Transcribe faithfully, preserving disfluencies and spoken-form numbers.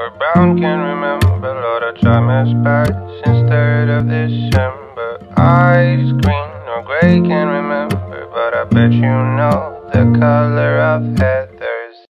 or brown, can't remember. Lord, I try my best since third of December. Eyes green or gray, can't remember, but I bet you know the color of heaven.